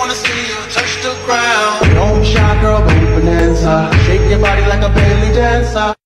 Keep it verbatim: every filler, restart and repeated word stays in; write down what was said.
wanna see you touch the ground. Don't be shy, girl, go bonanza. Shake your body like a belly dancer.